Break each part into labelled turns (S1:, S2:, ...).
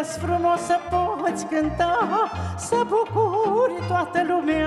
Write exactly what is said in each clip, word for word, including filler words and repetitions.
S1: Că-s frumos să poți cânta, să bucuri toată lumea.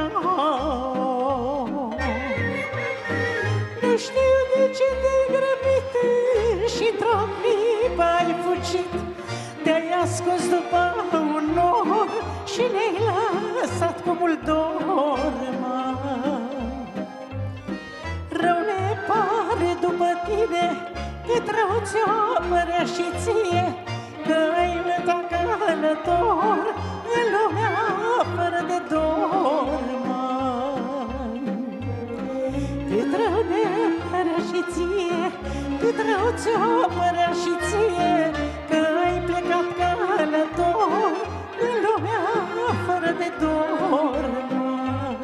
S1: Nu știu de ce te-ai grăbit și într-o clipă ai fugit. Te-ai ascuns după un nor și ne-ai lăsat cu mult dor, măi. Rău ne pare după tine, cât rău ți-o părea și ție, că ai lăsat călător în lumea fără de dor, măi. Cât rău ne părea și ție, cât rău ți-o părea și ție, că ai plecat călător în lumea fără de dor, măi.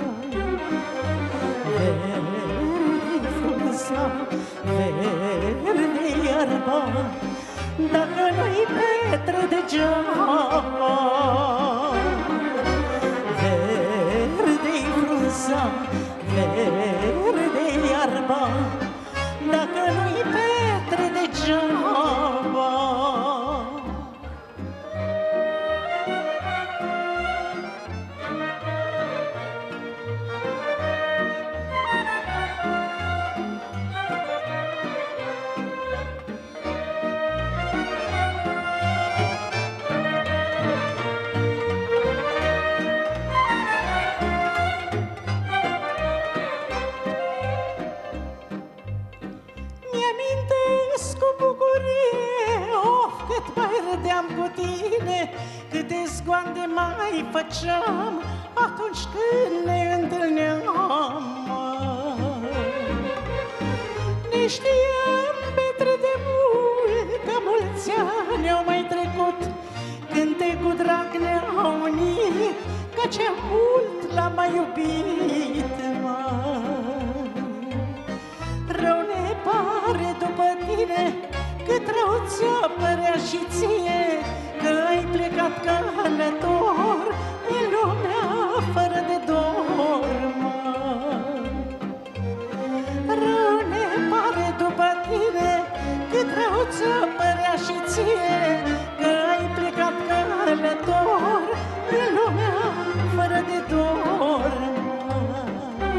S1: Verde-i frunza, verde iarba, dacă nu-i Petre degeaba. Verde-i frunza, verde iarba, dacă nu-i Petre degeaba. Cu tine, câte zgoande mai făceam atunci când ne întâlneam. Ne știam, Petre, de mult, că mulți ani au mai trecut, când te cu drag ne-au unit, că ce mult l-am mai iubit, măi. Rău ne pare după tine, cât rău ți-o părea și ție, că ai plecat călător în lumea fără de dor, măi. Rău ne pare după tine, cât rău ți-o părea și ție, că ai plecat călător în lumea fără de dor, măi.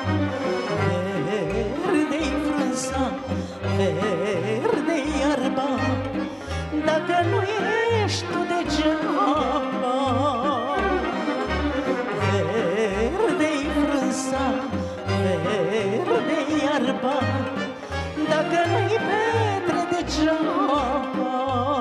S1: Verde-i frunza, verde iarba, dacă nu ești tu degeaba. Verde-i frunza, verde iarba, dacă nu-i Petre degeaba.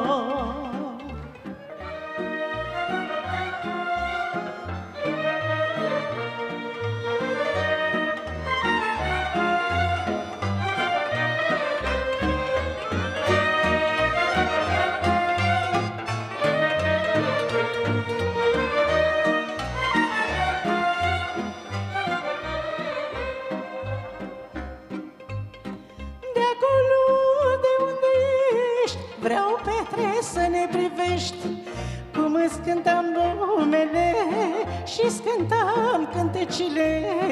S1: Vreau, Petre, să ne privești cum îți cântam numele și-ți cântam cântecile,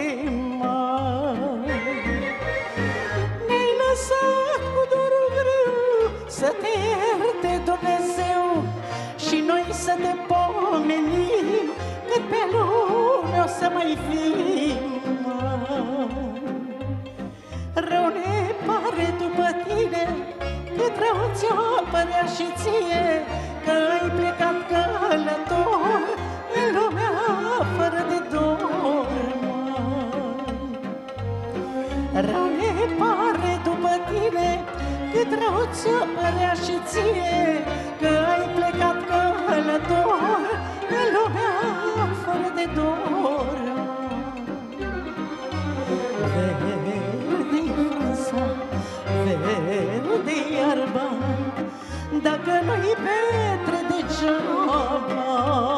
S1: măi. Ne-ai lăsat cu dorul greu să te ierte Dumnezeu și noi să te pomenim cât pe lume o să mai fim, măi. Rău ne pare după tine, cât rău ți-o părea și ție, că ai plecat călător în lumea fără de dor, măi. Rău ne pare după tine, cât rău ți-o părea și ție, că ai plecat călător în lumea fără de dor, măi. Verde-i frunza, verde iarba, dacă nu-i Petre degeaba.